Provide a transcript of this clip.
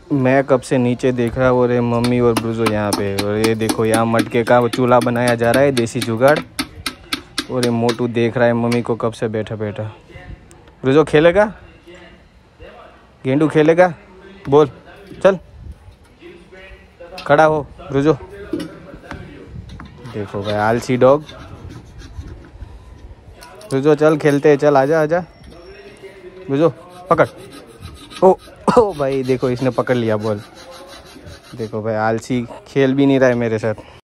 मैं कब से नीचे देख रहा हूँ और ये मम्मी और ब्रूजो यहाँ पे। और ये देखो यहाँ मटके का चूल्हा बनाया जा रहा है, देसी जुगाड़। और ये मोटू देख रहा है मम्मी को कब से बैठा बैठा। ब्रूजो खेलेगा, गेंडू खेलेगा, बोल चल खड़ा हो ब्रूजो। देखो भाई आलसी डॉग। ब्रूजो चल खेलते हैं, चल आजा आजा ब्रूजो पकड़। ओ भाई देखो इसने पकड़ लिया बॉल। देखो भाई आलसी खेल भी नहीं रहा है मेरे साथ।